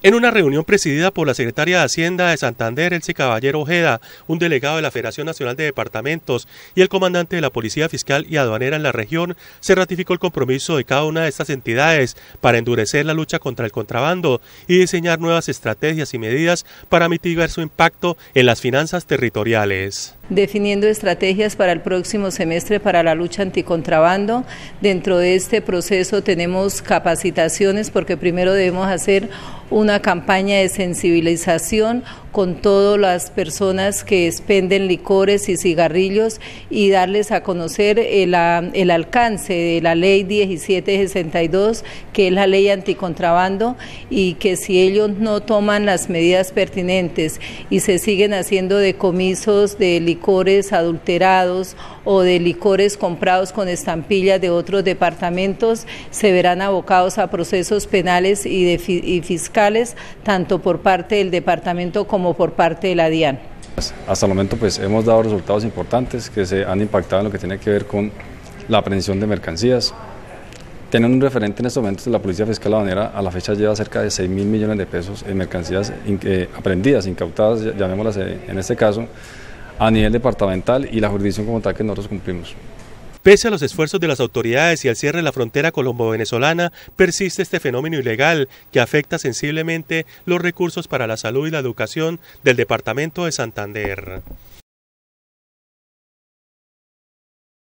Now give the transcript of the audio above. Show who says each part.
Speaker 1: En una reunión presidida por la secretaria de Hacienda de Santander, Elsie Caballero Ojeda, un delegado de la Federación Nacional de Departamentos y el comandante de la Policía Fiscal y Aduanera en la región, se ratificó el compromiso de cada una de estas entidades para endurecer la lucha contra el contrabando y diseñar nuevas estrategias y medidas para mitigar su impacto en las finanzas territoriales.
Speaker 2: Definiendo estrategias para el próximo semestre para la lucha anticontrabando. Dentro de este proceso tenemos capacitaciones porque primero debemos hacer una campaña de sensibilización con todas las personas que expenden licores y cigarrillos y darles a conocer el alcance de la ley 1762, que es la ley anticontrabando, y que si ellos no toman las medidas pertinentes y se siguen haciendo decomisos de licores adulterados o de licores comprados con estampillas de otros departamentos, se verán abocados a procesos penales y fiscales, tanto por parte del departamento como por parte de la DIAN.
Speaker 3: Hasta el momento pues hemos dado resultados importantes que se han impactado en lo que tiene que ver con la aprehensión de mercancías. Teniendo un referente en estos momentos de la Policía Fiscal Aduanera, a la fecha lleva cerca de 6.000 millones de pesos en mercancías aprehendidas, incautadas, llamémoslas en este caso, a nivel departamental, y la jurisdicción como tal que nosotros cumplimos.
Speaker 1: Pese a los esfuerzos de las autoridades y al cierre de la frontera colombo-venezolana, persiste este fenómeno ilegal que afecta sensiblemente los recursos para la salud y la educación del departamento de Santander.